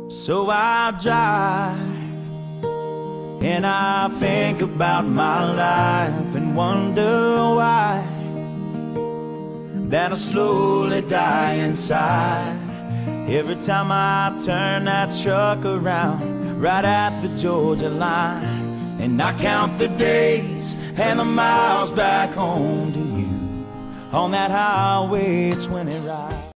So I drive and I think about my life and wonder why that I slowly die inside every time I turn that truck around right at the Georgia line. And I count the days and the miles back home to you on that highway 20 ride.